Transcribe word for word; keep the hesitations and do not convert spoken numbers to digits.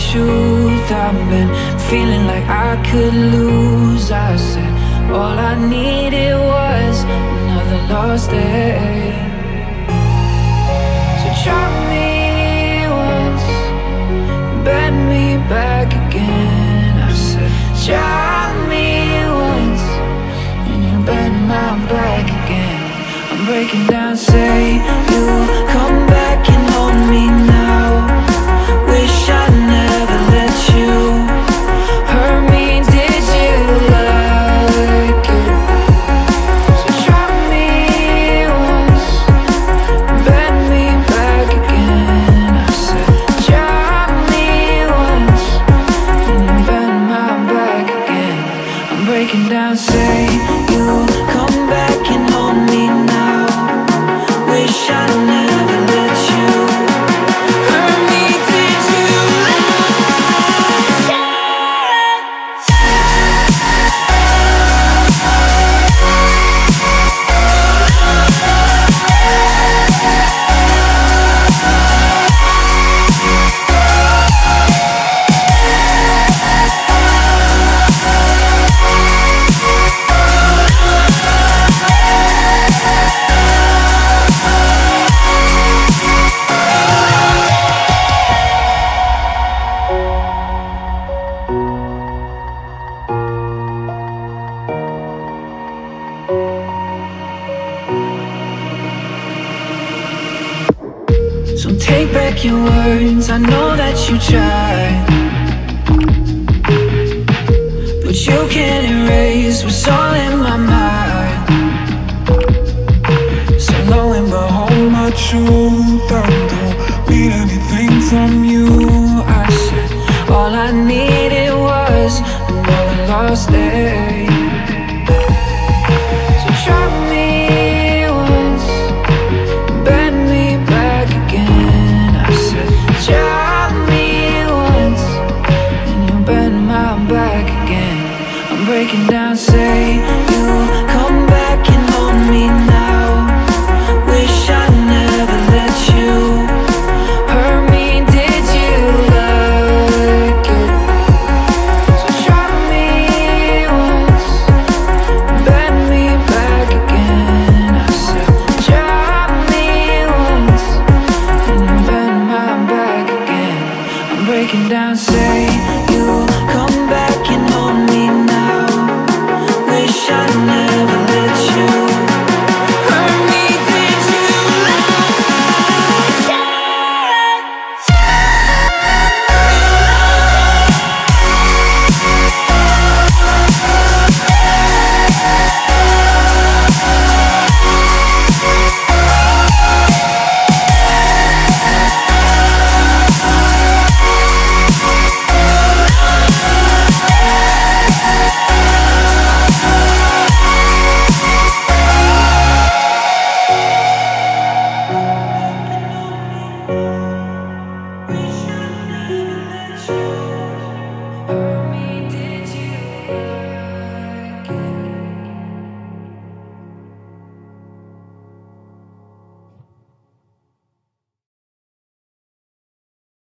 truth. I've been feeling like I could lose. I said all I needed was another lost day. So try me once, bend me back again. I said try me once, and you bend my back again. I'm breaking down, say you come back and hold me now. Wish I never let you hurt me, did you like it? So try me once, bend me back again. I said try me once, and you bend my back again. I'm breaking down, say you come back and hold me now. Wish I never let you hurt me, did you like it? So take back your words, I know that you tried, but you can't erase what's all in my mind. So lo and behold, my truth, I don't need anything from you. I said all I needed was another lost day. So try me once, bend me back again. I said try me once, and you bend my back again. I'm breaking down, say you come back and hold me now. Wish I never let you hurt me, did you like it? So try me once, bend me back again. I said try me once, and you bend my back again. I'm breaking down, say you come back and hold me now. Wish I never let you hurt me, did you like it? Hurt me, did you?